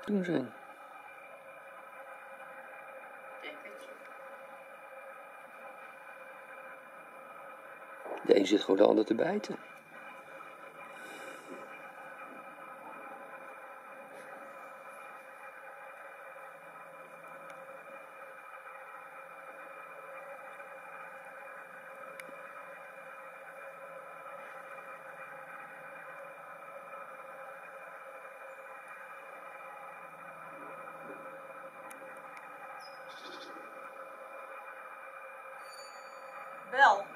doen zijn. De een zit gewoon de ander te bijten. Wel.